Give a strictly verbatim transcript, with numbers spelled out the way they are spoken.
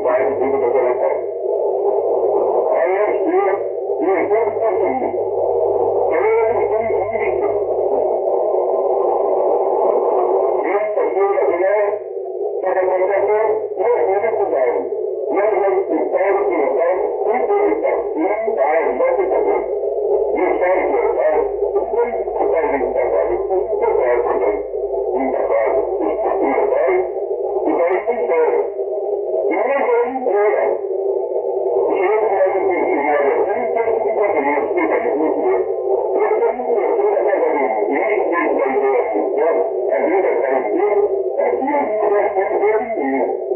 bairro dentro da operação. Aí eu estou, e eu estou construindo. Eu não estou em esta feira de nós, para a contratação, não é necessário. Não é necessário colocar improvisação para o nosso poder. Não sabe colocar, não é necessário um trabalho, não é necessário também um trabalho estrutural, e daí funciona. E não é inteira. O senhor que vai nos ensinar assim, tem que encontrar uma explica de cultura. Eu estou muito procurando a casa do mundo. E isso tem que dar ideia social, a vida está em Deus, aqui é uma relação de ninguém.